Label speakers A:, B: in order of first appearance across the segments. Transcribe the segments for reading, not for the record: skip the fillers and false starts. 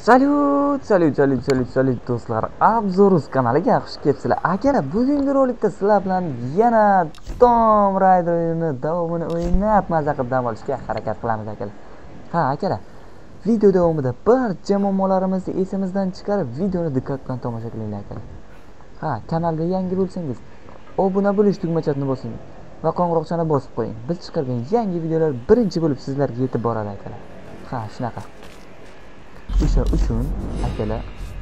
A: Salut do'stlar. Abzoruz kanaliga xush kelibsizlar. Akalar, bugungi rolikda sizlar bilan yana Tomb Raider o'yini davomini o'ynab maza qilib dam olishga harakat qilamiz akalar. Ha, akalar. Video davomida barcha muammolarimizni esimizdan chiqarib, videoni diqqat bilan tomosha qilinglar akalar. Ha, kanalga yangi bo'lsangiz, obuna bo'lish tugmachasini bosing va qo'ng'iroqchani bosib qo'ying. Biz chiqargan yangi videolar birinchi bo'lib sizlarga yetib boradi akalar. Ha, shunaqa. O'sha uchun akalar.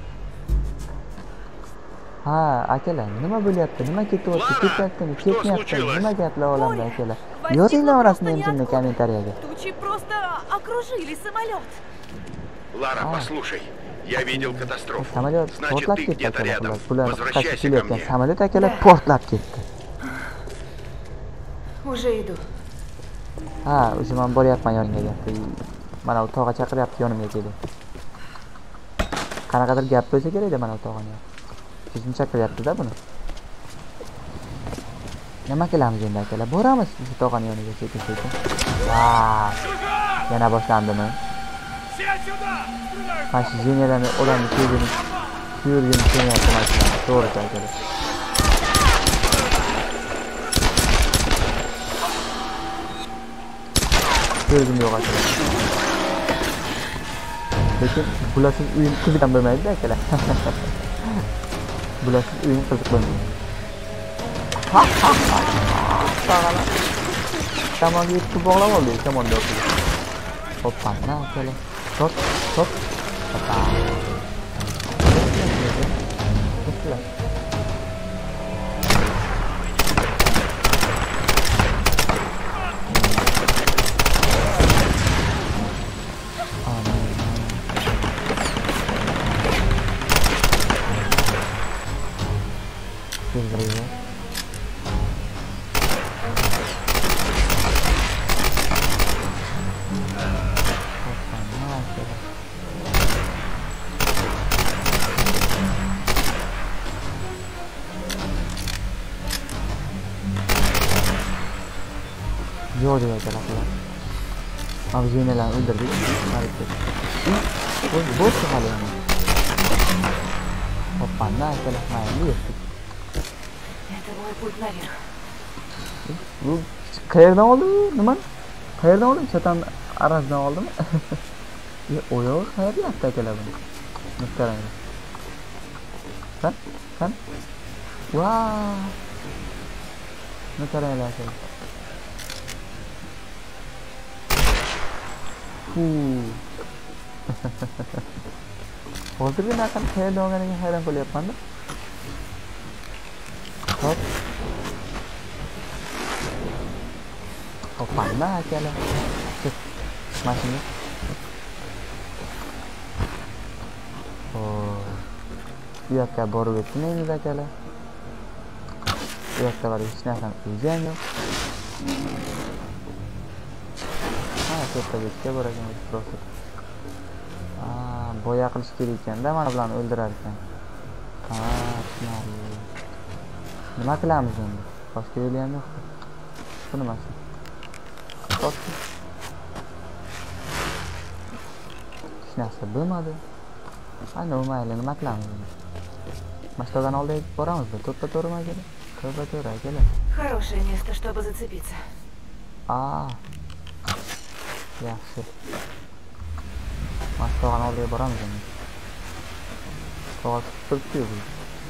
A: Ha, akalar, nima bo'lyapti? Nima ketyapti? Ketyaptimi? Ketmayaptimi? Nima gaplar olamda akalar? Yozinglar orasini endi kommentariyaga.
B: Тучи просто окружили самолет.
C: Лара, послушай, я видел катастрофу.
A: Samolyot
C: Значит,
A: portlab
C: ты
A: ketdi
C: где-то
A: akalar.
C: рядом.
A: Bular
C: Возвращайся ко
A: kelayotgan
C: мне.
A: samolyot akalar portlab ketdi.
B: Уже иду.
A: Ha, o'sha men boryapman yoniga gapdi. Mana u tog'a chaqiryapti yonimga keldi. Qanaqadir gap bo'lsa kerak-da mana u tog'ani. Bizni chaqiryapti-da buni. Nima qilamiz endi akalar? Boramiz o'sha tog'ani yoniga sekin-sekin. Vay! Yana boshlandimi? Mana shu jenerani odamni ko'zini ko'ryapti mashina. To'g'ri akalar. Ko'zim yo'q akalar. Lekin bularsiz o'yin qiziq bo'lmaydi akalar. Bularsiz o'yin qiziq bo'lmaydi. Samonga yetib bog'lab oldi, samonda o'tdi. Hoppa, na akalar. Hop. Hoppa. Yo'q deb aytadilar. Mana jenalarni o'ldirdik. Bo'sh hali yana. Hoppa, na akalar, mayli yetdik.
B: Это мой путь наверх.
A: Bu qayerdan oldi? Nima? Qayerdan oldi? Chatan arasdan oldimi? Oyog'i qayerda akalar buni? Muhtaram. Kan? Vau! Muhtaramlar akalar. Hozirgi narxni qayerdan olganiga hayron qolyapman-da. Hop. Hoppa, na akalar. Mashina. Bu yoqqa borib o'tmaymiz akalar. Bu yoqqa borib hech narsani qilgan yo'q. To'xtabekka boramiz просто. Boya qilish kerak ekanda, mana bularni o'ldirar ekan. Tushunarli. Nima qilamiz endi? Boshqa yo'li ham yo'q. Bu nimasi? Hech narsa bo'lmadi. Mayli, nima qilamiz endi? Mashtadan oldiga boramizda, to'rtta-to'rtmi akalar? To'rtta-to'rt akalar.
B: Хорошее место, чтобы зацепиться.
A: Yaxshi. Mashtadan oldiga boramiz endi. To'g'ri turibdi-yu bu.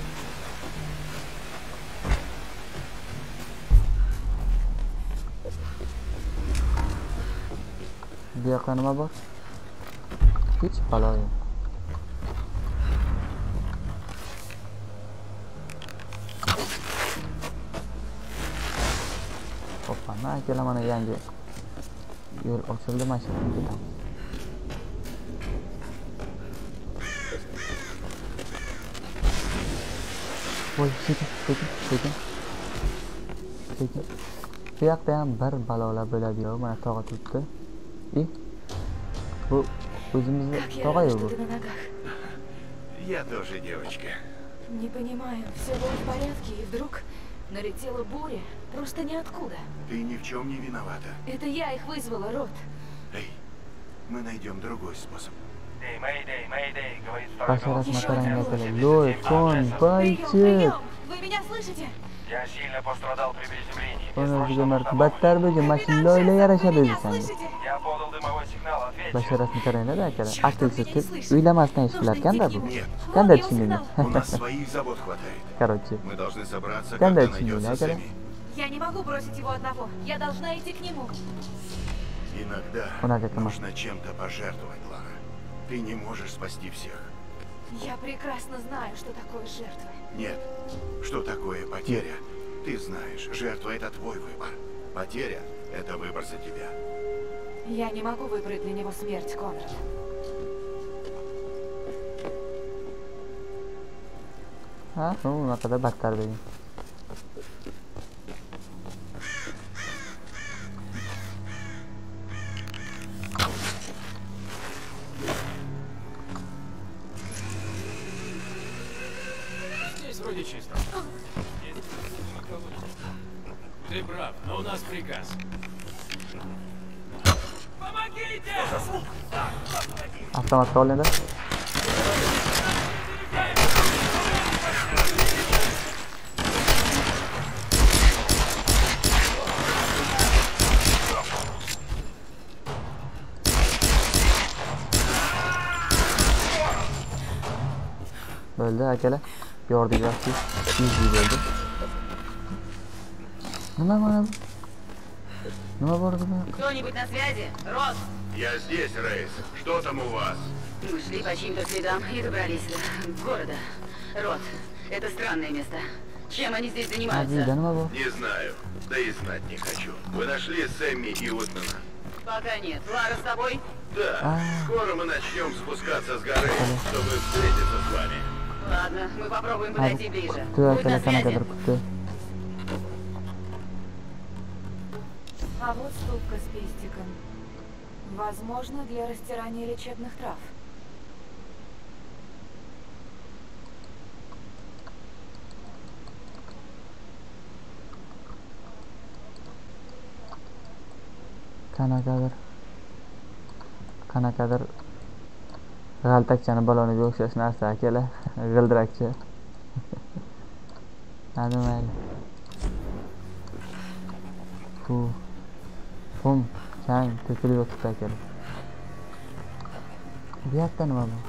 A: Bu yoqda nima bor? Hech balo yo'q. Hoppa, akalar, mana yangi yo'l ochildi, mashinaga ketamiz. Voy, sekin. Bu yoqda ham bir balolar bo'ladi-yu, mana tog'a turibdi. Bu o'zimizni tog'a-yu bu.
C: Я тоже девочка.
B: Не понимаю, все было в порядке, и вдруг налетела буря, просто ниоткуда.
C: Ты ни в чем не виновата.
B: Это я их вызвала, Рот.
C: Эй, мы найдем другой способ.
A: Basharat Mataranga aytadi. Loy, kon, baychi.
B: Вы меня слышите?
D: Я сильно пострадал при приземлении.
A: Ona juda battar bo'lgan mashinalarga yarashadi
B: Вы меня
A: desam.
B: слышите?
D: Я подал дымовой сигнал. Ответьте.
A: Basharat Mataranga akalar aqlsiz deb o'ylamasdan ish qilarkanda bu.
C: Нет,
A: Qanday tushundingiz?
C: у нас своих забот хватает.
A: Короче,
C: Мы должны собраться,
A: Qanday
C: когда
A: tushundingiz
C: найдется
A: akalar?
C: Сэмми.
B: Я не могу бросить его одного. Я должна идти к нему.
C: Иногда
A: Unaqa qilma.
C: нужно чем-то пожертвовать, Лара. Ты не можешь спасти всех.
B: Я прекрасно знаю, что такое жертва.
C: Нет. Что такое потеря? Ты знаешь, жертва — это твой выбор. Потеря — это выбор за тебя.
B: Я не могу выбрать для него смерть, Конрад.
A: Ha, unaqada battar bo'lgan.
E: Здесь вроде чисто. Здесь никого нет. Ты прав, но у нас приказ. Помогите!
A: Avtomatga olindi. Bo'ldi akalar. Yordik yaxshi. Easy bo'ldi. Nima mana bu? Nima bor bu?
F: Кто-нибудь на связи? Рос,
C: Я здесь, Рейс. Что там у вас?
F: мы шли по чьим-то следам и добрались до города. Рот, это странное место. Чем они здесь
A: Ajida
F: занимаются?
A: nima bor?
C: Не знаю. Да и знать не хочу. Вы нашли Сэмми и Утмана?
F: Пока нет. Лара с тобой?
C: Да. Скоро мы начнем спускаться с горы, чтобы встретиться с вами.
F: Ладно, мы попробуем
A: Ha,
F: подойти ближе.
A: kutdi
F: Будь на
A: akalar qanaqadir
F: связи.
A: kutdi.
B: А вот ступка с пестиком. Возможно, для растирания лечебных трав.
A: Qanaqadir g'altakchani baloniga o'xshash narsa akalar. G'ildirakcha. Hadi mayli. Qum, chang to'kilib yotibdi akalar. Bu yoqda nima bor?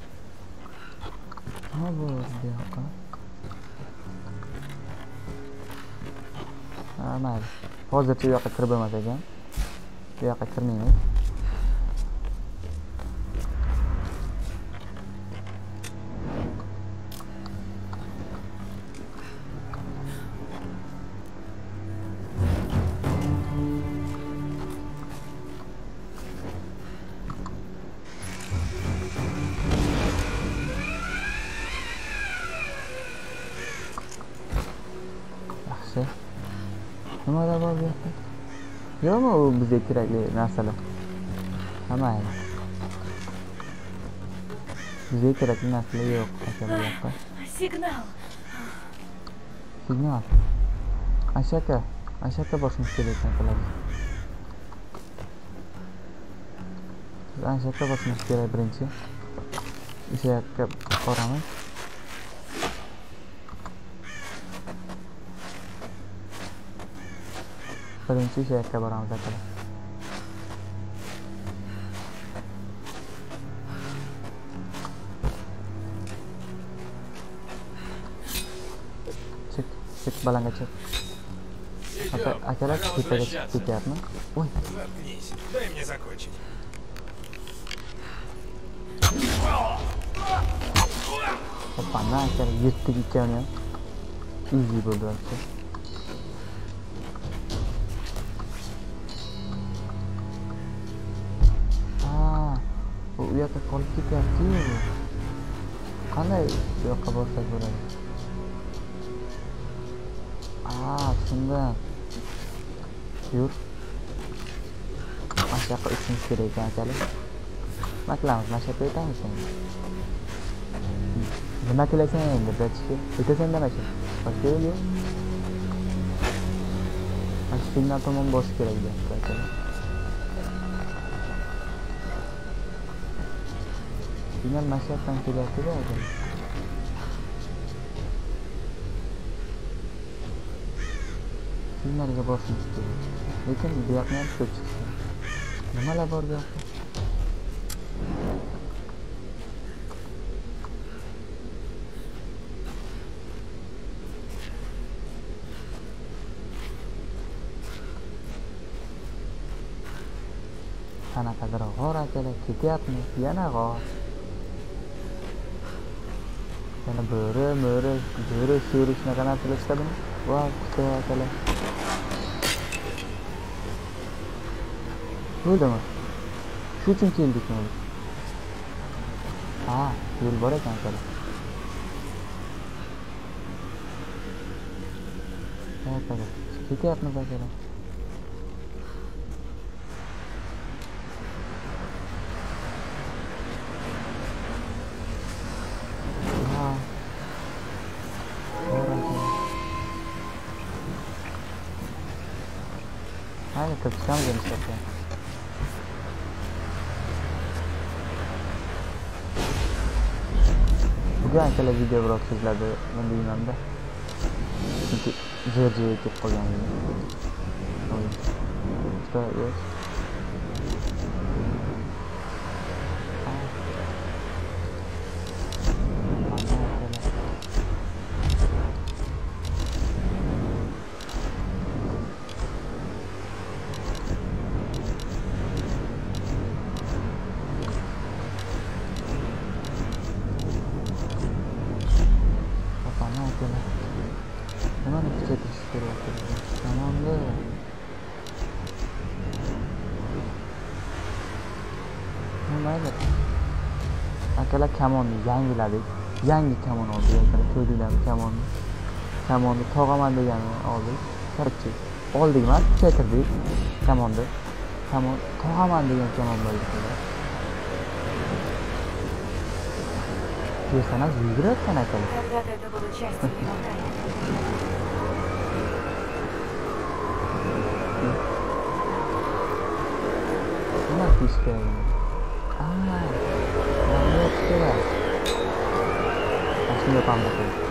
A: Nima bor bu yoqqa? Ha, mayli. Hozircha bu yoqqa kirib bo'lmas ekan. Bu yoqqa kirmaymiz. Yaxshi. Nimalar bor bu yoqda? Yo'qmi u bizga kerakli narsalar? Ha, mayli. Bizga kerakli narsalar yo'q akalar bu yoqqa.
B: Сигнал.
A: Signal. Ashaka boshimiz kerak akalar. Ashaka boshimiz kerak birinchi. O'sha yoqqa boramiz. Birinchi o'sha yoqqa boramiz akalar. Çık balanga çık. Akalar tepaga chiqib ketyapmi? Voy,
E: Заткнись. Дай мне закончить.
A: opana akalar yirtdik ikkani ham. Easy bo'ldi вообще. Bu u yoqqa qolib ketyapti-yu. Qanday bu yoqqa borsak bo'ladi? Tushundim. Yur. Mana shu yoqqa uchimiz kerak ekan akalar. Nima qilamiz? Mana shu yoqqa o'tamiz endi. Nima qilasan endi bratishga? O'tasan mana shu. Boshqa yo'l yo'q. Mana shu signal tomon bosish kerak deyapti akalar. Final mashyapdan kelyapti-da hozir. Finalga borishimiz kerak. Lekin bu yoqni ham ko'p chiqsa. Nimalar bor bu yoqda? Qanaqadir g'or akalar ketyapmiz, yana g'or. Yana bo'ri, sho'ri shunaqa narsalar chiqadimi? Voy, kuta akalar. Bo'ldimi? Shu uchun keldikmi? Ha, yo'l bor ekan akalar. Akalar, ketyapmiz akalar. Aynen kapışan demişler ya. Bugün arkadaşlar video vlog sizlerde ben bilmem de. Çünkü zırcıya gidip koyuyorum. İşte yok. Hemen küçük işleri yapıyoruz. Tamamdır. Nimadir? Akalar kamonni yangiladik. Yangi kamon oldik. Akalar ko'rdinglarmi kamonni? Kamonni tog'aman deganini oldik. Korchi. Oldik emas, kuchaytirdik kamonni. Kamon tog'aman degan kamon bo'ldi. Персонаж yugurayotgan akalar.
B: Когда-то это было частью его тайны.
A: Nima qilish kerak? Nima kerak? Shuni yapamiz.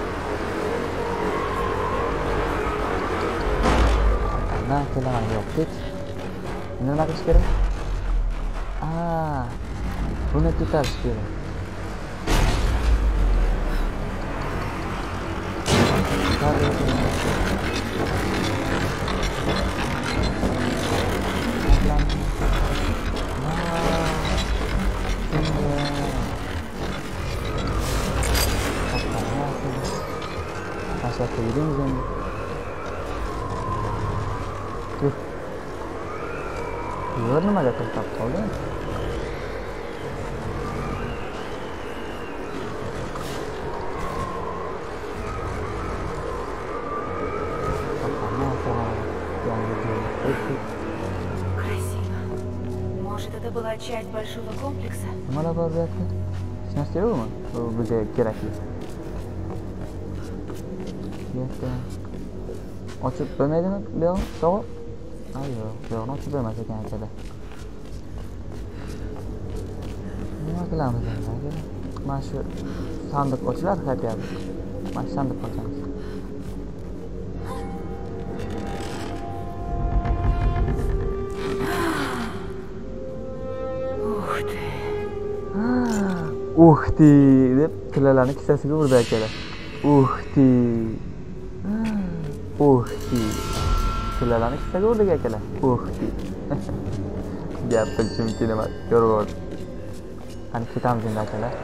A: Ana kelar yo'q. Nima qilish kerak? Buni ko'tarish kerak. Aşağı yürüyeyim mi? Dur. Yürü mü agak tutup kaldı?
B: Красиво. Может, это была часть большого комплекса?
A: Nimalar bor bu yoqda? Hech narsa yo'qmi? Bu bizga kerakli. Yo'q. Ochib bo'lmaydimi bu yoq? So'g'ib? Yo'q, bu yoqni ochib bo'lmas ekan akada. Nima qilamiz endi? Mana shu sandiq ochiladi qayerda? Mana shu sandiq ochamiz. Uх ты, deb tillalarni kissasiga urdi akalar. Uх ты. Uх ты. Tillalarni kissaga urdi akalar. Uх ты. Gap bilish mumkin emas. Ko'rib. Qani ketamiz endi akalar.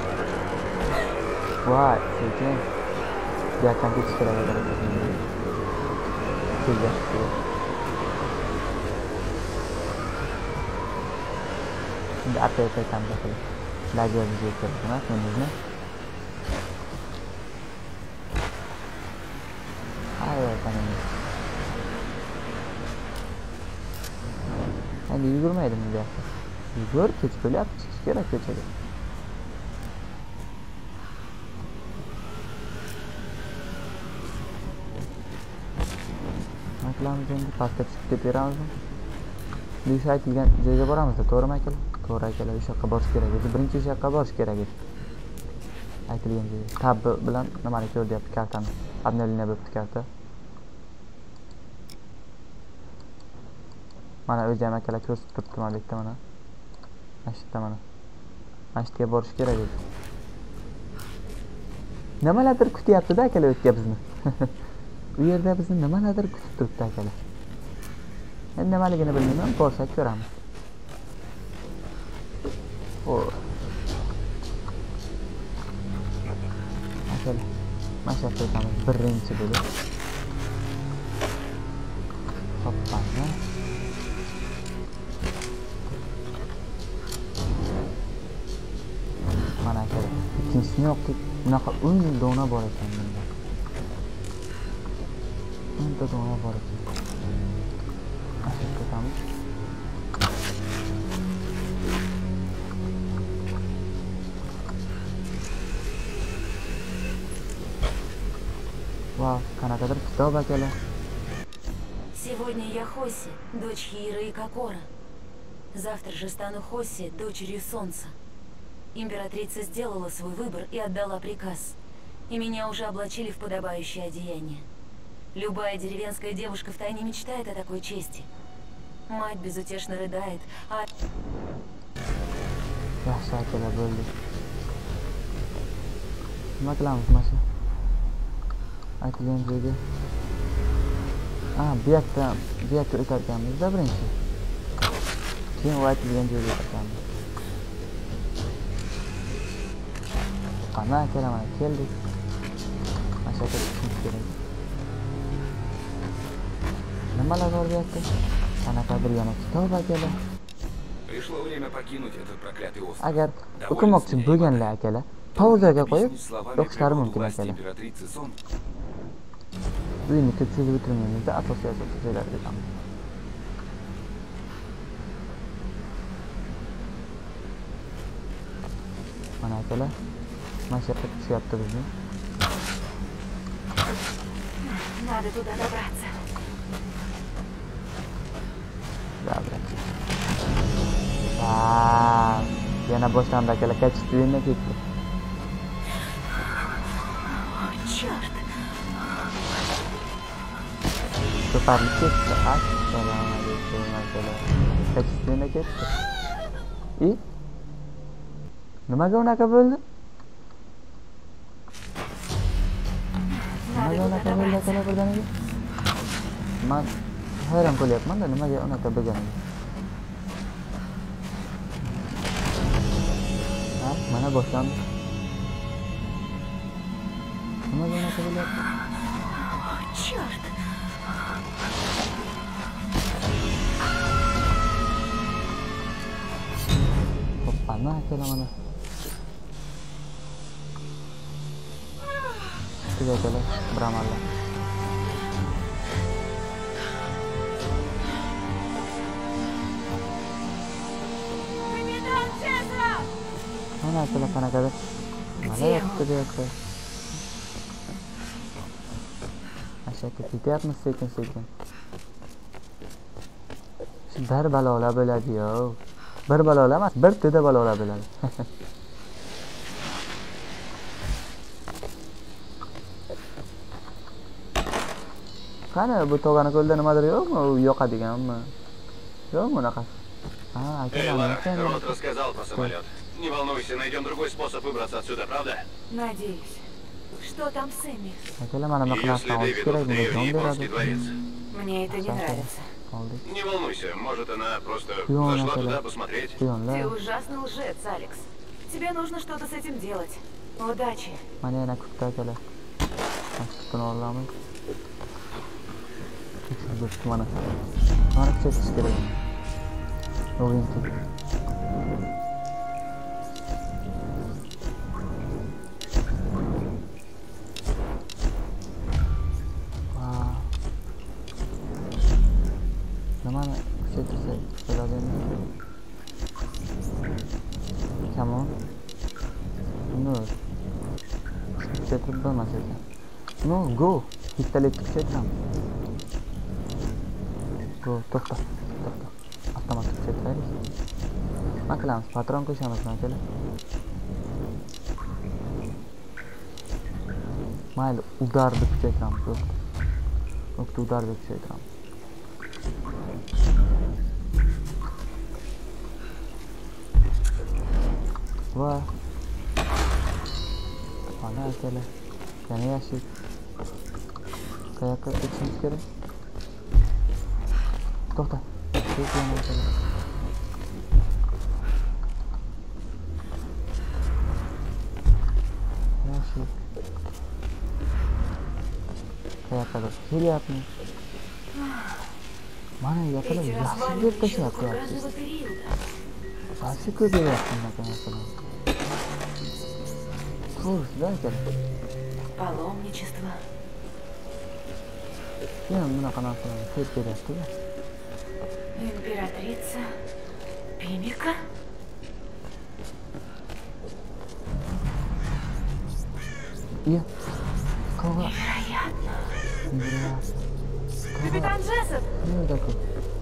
A: Voy, sekin. Gapdan ketish kerak akalar. Şimdi arkaya qaytamiz akalar. Lagerimizni yetkazamiz, menimizni. Hayır, tanımız. Endi yugurmaydim bu yoqda. Yugur, kechib bo'lyapti, chiqish kerak ko'chaga. Nima qilamiz endi? Pastga chiqib ketaveramizmi? Lisa aytilgan joyga boramizda, to'g'rimi akalar? To'g'ri akalar, o'sha yoqqa borish kerak edi. Birinchi o'sha yoqqa borish kerak edi. Aytilgan joy. Tab bilan nimani ko'ryapti kartani. Обновление bo'libdi karta. Mana o'zim akalar ko'rsatib turibdi mana bu yerda mana. Mana shu yerda mana. Mana shu yerga borish kerak edi. Nimalardir kutyapti-da akalar o'tga bizni. Bu yerda bizni nimalardir kutib turibdi akalar. Endi nimaligini bilmayman, borsak ko'ramiz. Xo'p. Akalar, mana shu yerda o'tamiz birinchi bo'lib. Hoppa. Mana akalar, ikkinchisini yo'qdik. Bunaqa 10 dona bor ekan bunda. 10 dona bor ekan. Ashib ketamiz. Vau, qanaqadir kitob akalar.
G: Сегодня я Хоси, дочь Хиира и Кокора. Завтра же стану Хоси, дочерью Солнца. Императрица сделала свой выбор и отдала приказ. И меня уже облачили в подобающее одеяние. Любая деревенская девушка втайне мечтает о такой чести. Мать безутешно рыдает, а...
A: Yaxshi akalar bo'ldi. Nima qilamiz mana shu? Aytilgan joyga. Bu yoqqa o'tarkanmiz-da birinchi. Keyin aytilgan joyga o'tarkanmiz. Ana akalar mana keldik. Mana shu yerga chiqishimiz kerak. Nimalar bor bu yoqda? Qanaqadir yana kitob akalar.
E: Пришло время покинуть этот проклятый остров.
A: Agar o'qimoqchi bo'lganlar akalar, pauzaga qo'yib o'qishlari mumkin akalar. Uyni ko'pchilik o'tirmaymizda, asosiy joylarga o'tamiz. Mana akalar, mana shu yerga tushyapti bizni.
B: Надо туда добраться.
A: Dobra. Yana boshlandi akalar, kachishdi ketdi.
B: Черт!
A: Ko'tarilib ketdi. Assalomu alaykum akalar. Kachishdi ketdi. Nimaga unaqa bo'ldi? Nimaga unaqa bo'ldi akalar birdaniga? Men hayron qolyapman-da, nimaga unaqa bo'lganiga. Mana boshlandi. Nimaga unaqa bo'lyapti?
B: Черт!
A: Hoppa, mana akalar mana. Tiga akalar, beramanlar. Mana akalar qanaqadir. Mana yoqda deyapti. Ashaka ketyapmiz sekin-sekin. Shu bir balolar bo'ladi-yo. Bir balolar emas, bir to'da balolar bo'ladi. Qani bu tog'ani ko'lda nimadir yo'qmi? U yoqadiganmi? Yo'qmi unaqasi?
C: Рот рассказал про самолет. Не волнуйся, найдем другой способ выбраться отсюда, правда?
B: Надеюсь. Что там с Эми?
A: Akalar mana bunaqa
C: Ее
A: narsani
C: следы
A: olish kerak,
C: ведут в
A: bunga jon
C: Японский
A: beradi.
C: дворец.
B: Мне это не нравится.
A: Oldik.
C: Не волнуйся, может она просто
A: Шпион,
C: зашла
A: Наталья.
C: туда посмотреть.
B: Ты
A: Quyonlar.
B: ужасный лжец, Алекс. Тебе нужно что-то с этим делать. Удачи.
A: Mana yana kutdi akalar. Kutini olamiz. Kutdi mana. Mana kutish kerak. O'yin ketdi. Nimani kuchaytirsak bo'ladimi? Come on. No. Kuchaytirib bo'lmas ekan. No, go. Bittalikni kuchaytiramiz. Go, to'xta. Avtomatik kuchaytiraylik. nima qilamiz? Patron qo'shamizmi akalar? Mayli, udarni kuchaytiramiz. Yo'q, udarni kuchaytiramiz. Va ana akalar, yana yashik. Qayoqqa ketishimiz kerak? To'xta. Yashik. Qayoqqa kelyapmiz? Mana yaqinda yaxshi deb tashyapti. Qaysi ko'payapti bunaqa narsalar? Ko'rsda akalar.
G: Паломничество.
A: Yana bunaqa narsalarni ko'p beryapti-da.
G: Императрица Пимика?
A: Iya. Kova.
G: Невероятно.
B: Капитан Джессоп!
A: Nerede ki?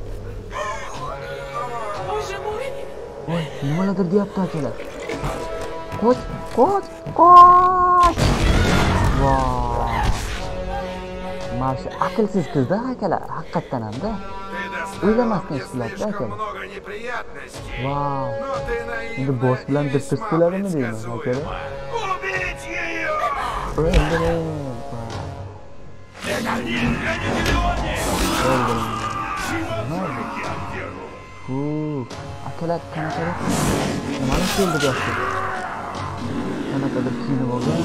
B: Боже мой!
A: Voy, nimalardir deyapti akalar. Qoch, qoch, qoch! Voy. Mana shu aqlsiz qizda akalar, haqiqatan ham-da. O'ylamasdan ishlayapti akalar.
C: Много неприятностей.
A: Vau.
C: Но ты наивная
A: Endi boss bilan
C: и
A: dipsiz
C: весьма
A: bo'ladimi deyman akalar.
C: предсказуема. Убить ее!
A: O'ldiring. Akalar qanaqadir nimani keldi deyapti. Qanaqadir kiyinib olgan.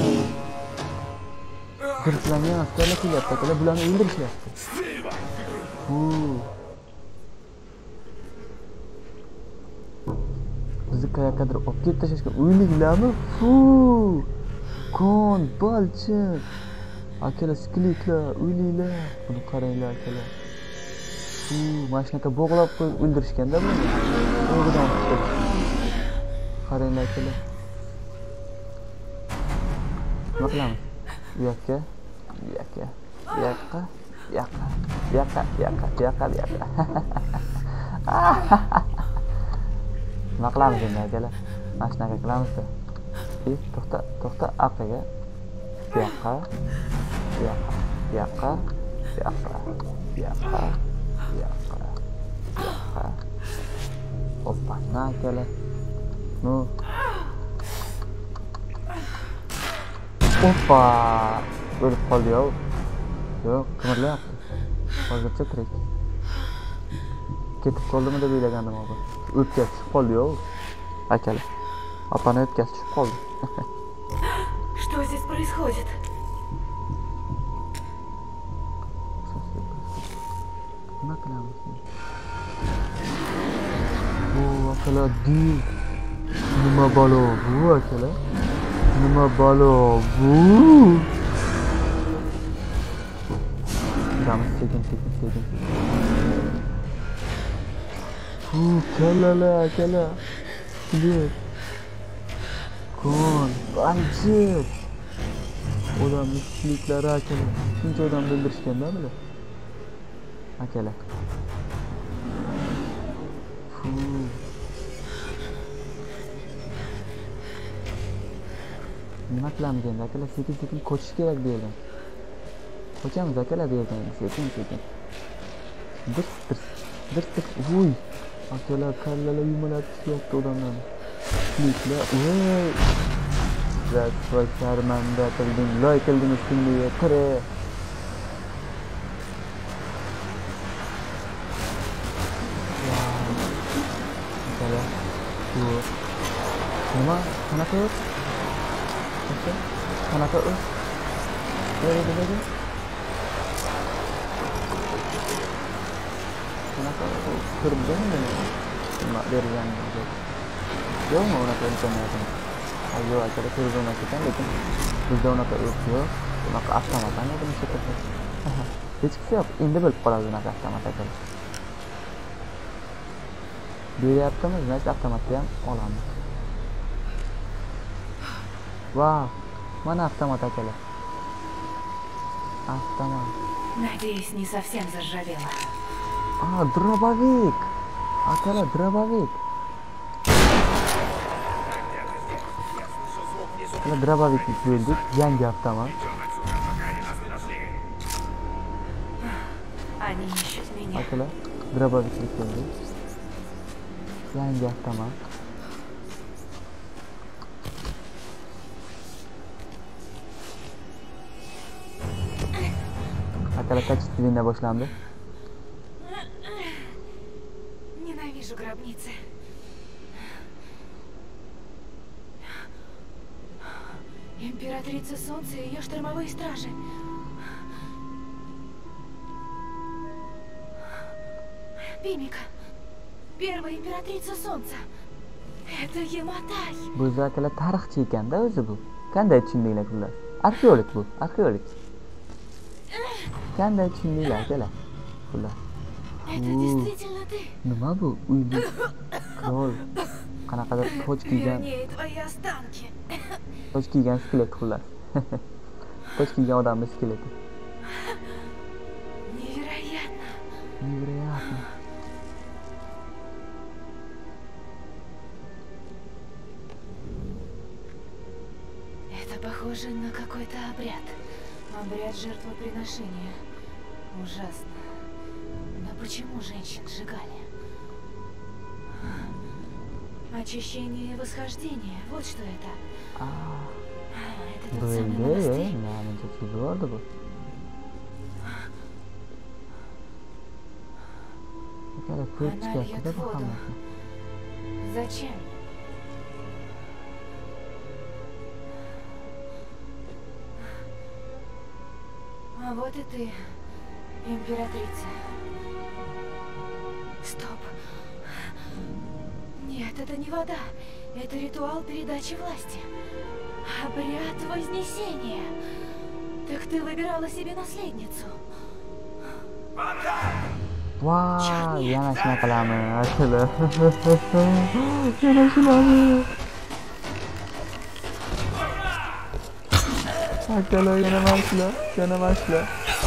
A: Zirhlangan askarlar kelyapti akalar, bularni o'ldirishyapti. Bizni qayoqqadir olib ketib tashlashga o'ylanglarmi? Kon, balchiq. Akalar skliklar, o'ylanglar. Buni qaranglar akalar. Mana shunaqa bo'g'lab qo'yib o'ldirishganda buni. O'g'idan tutib. Qaranglar akalar. Nima qilamiz? Bu yoqqa, bu yoqqa, bu yoqqa, bu yoqqa, bu yoqqa, bu yoqqa, bu yoqqa, bu yoqqa. Nima qilamiz endi akalar? Mana shunaqa qilamiz-da. To'xta, to'xta, orqaga. Bu yoqqa, bu yoqqa, bu yoqqa, bu yoqqa, bu yoqqa. Hoppa, na akalar. Nu. Hoppa. O'lib qoldi-yu. Yo'q, qimirlayapti. Hozircha tirik. Ketib qoldimi deb o'ylagandim hozir. O'pka tushib qoldi-yu. Akalar. Opani o'pkasi tushib qoldi.
G: Что здесь происходит?
A: Nima qilamiz? Bu akalar deyil. Nima balo bu akalar? Nima balo bu? Qilamiz sekin. Kallala akalar. Bilir. Kon, balchiq. Odamning kuchliklari akalar. Shuncha odam o'ldirishganda bular. Akalar. Nima qilamiz endi akalar? Sekin qochish kerak bu yerdan. Qochamiz akalar bu yerdan. Sekin. Dir. Voy. Akalar kallalar yumalab tushyapti odamlarni. Kuchliklar. Voy. Voy sharmanda qilding. Loy qildingiz kimga qire. Nima? Qanaqa o'z? Qanaqa o'z? Dedi. Qanaqa ko'rdingmi? Nima berganini? Yo'qmi unaqa imkoniyatini? Yo'q, akalar ko'rgan ekan, lekin bizda unaqa yo'q. Unaqa avtomatdan o'zim chekadi. Hech kim yo'q. Endi bilib qoladi unaqa avtomat akalar. Beryaptimiz, значит, avtomatni ham olamiz. Vau, mana avtomat akalar. Avtomat.
G: Надеюсь, не совсем заржавела.
A: Дробовик. Akalar, dробовик. Dробовикni bo'ldik. Yangi avtomat.
B: Они ищут меня.
A: Akalar, dробовикni keldik. Yangi avtomat. Akalar kachittirina boshlandi.
B: Ненавижу гробницы. Императрица Солнца и ее штормовые стражи. Пимика. Первая императрица Солнца. Это Яматай.
A: Bu akalar tarixchi ekanda o'zi bu. Qanday tushundinglar kullar? Arxeolog bu, arxeolog. Qanday tushundinglar akalar? Kullar.
B: Это действительно ты.
A: Nima bu? Uyli qirol. Qanaqadir toj kiygan,
B: Вернее, твои останки.
A: toj kiygan skelet kullar. Toj kiygan odamning skeleti.
B: Невероятно.
A: Невероятно.
B: Это похоже на какой-то обряд. Обряд жертвоприношения. Ужасно. Но почему женщин сжигали? Очищение и восхождение. Вот что это. Это тот самый
A: Böyle
B: монастырь.
A: menimcha chizib bu. Akalar ko'p
B: Она
A: chiqyapti-da
B: льет
A: bu
B: воду.
A: hammasini.
B: Зачем? А вот и ты, императрица. Стоп. Нет, это не вода. Это ритуал передачи власти. Обряд Вознесения. Так ты выбирала себе наследницу.
A: Voy, yana shunaqalarmi akalar? Yana shularmi? Akalar yana mana shular, yana mana shular.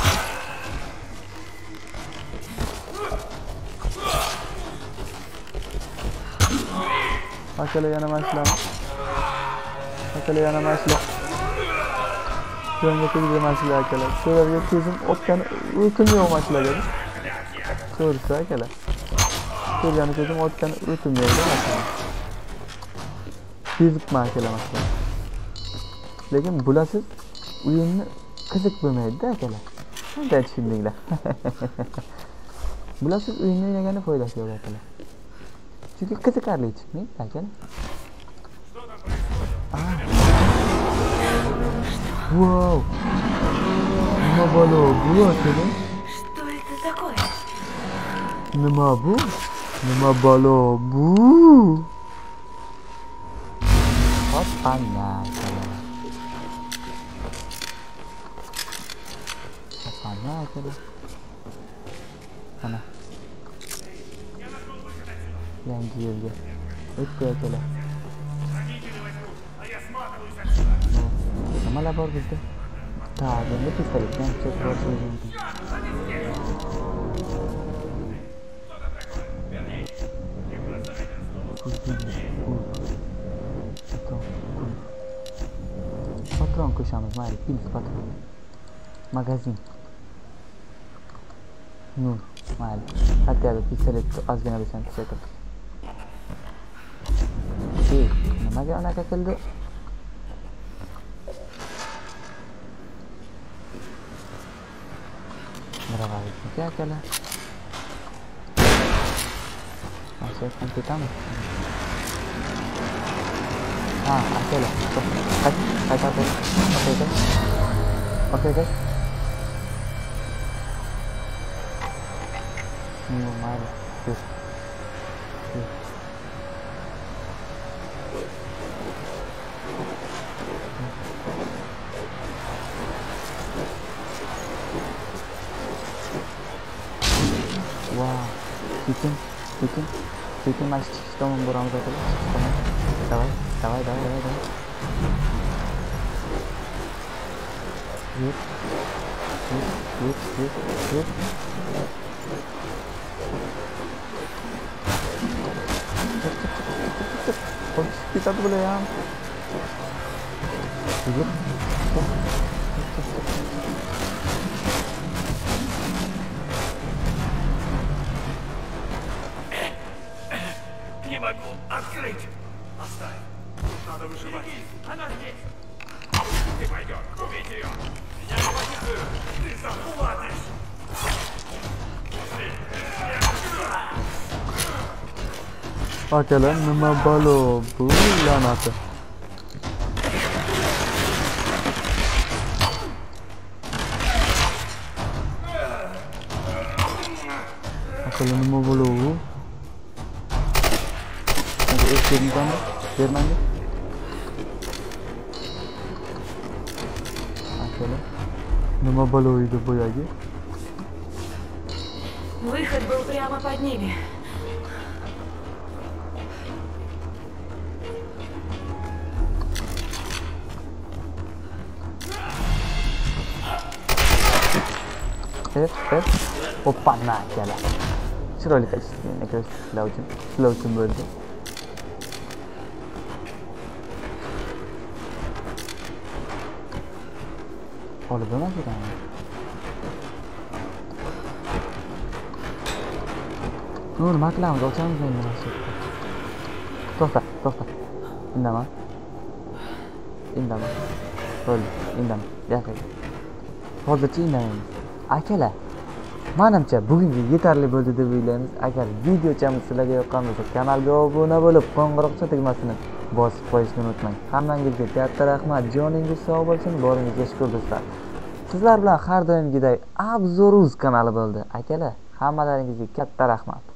A: Akalar yana mana shular. Akalar yana mana shular. Shunga tegdi mana shular akalar. Shularga ko'zim otgani o'tim yo'q mana shularga. To'g'risi akalar. Ko'rgani ko'zim otgani o'tim yo'q akalar. Sezibman akalar masalan. Lekin bilasiz, o'yinni qiziq bo'lmaydi-da akalar. Qanday tushundinglar? Bilasiz, o'yinni o'ynaganda foydasi yo'q akalar. Chunki qiziqarli chiqmaydi akalar. Wow! Nima bo'lo bu akalar?
B: Что это такое?
A: Nima bu? Nima bo'lo bu? Hoppanna akalar. Hoppanna akalar. Mana. Yangi yo'lga o'tdi akalar. Nimalar bor bizda? Tak, endi pistoletdan chekib olishimiz mumkin. Patron qo'shamiz, mayli, pils patron. Magazin. Nur, mayli. Hatto pistoletni ozgina bo'lsa ham chekib. Nimaga unaqa qildi? Dробовик akalar. Masha ketamiz. Ha, akalar. Qaytarib. Okey. Mayli. Wow, bikin mana shu chiqish tomon boramiz akalar. Давай. Yep. Kita tuh boleh ya. Yugur.
E: Не могу открыть. Оставь. Надо выживать. Она здесь. Ты пойдешь. Убить ее. Я не позицию. Ты заплатишь.
A: Akalar nima balo bu la'nati. Akalar nima balo bu? Hadi eklerimden vermedi. Akalar nima balo edi bu yagi?
G: Выход был прямо под ними.
A: Hoppa akalar. Chiroyli qilishdi. Akalar sizlar uchun bo'ldi. Olib emas ekan. Nima qilamiz? Ochamiz endi mana shu. To'xta. Indama. Bo'ldi, indama. Yaxshi. Hozircha indamaymiz. Akalar, menimcha bugungi yetarli bo'ldi deb o'ylaymiz. Agar videochamiz sizlarga yoqqan bo'lsa, kanalga obuna bo'lib, qo'ng'iroqcha tugmasini bosib qo'yishni unutmang. Hammangizga katta rahmat. Joningiz sog' bo'lsin, boringizga shukr do'stlar. Sizlar bilan har doimgidek Obzoruz kanali bo'ldi. Akalar, hammalaringizga katta rahmat.